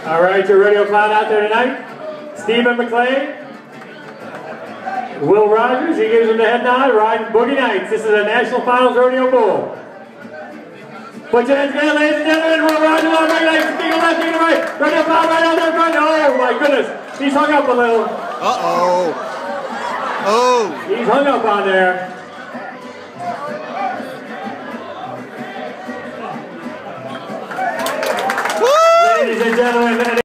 All right, your rodeo clown out there tonight. Stephen McLean. Will Rogers, he gives him the head nod, riding Boogie Nights. This is a National Finals Rodeo Bull. Put your hands together, ladies and gentlemen. Will Rogers on Boogie Nights. King of left, king of right. Rodeo clown right out there in front. Oh my goodness. He's hung up a little. Uh-oh. Oh. He's hung up on there.